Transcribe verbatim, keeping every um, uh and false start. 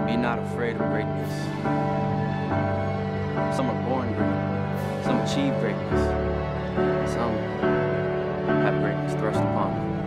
Be not afraid of greatness. Some are born great, some achieve greatness, some have greatness thrust upon them.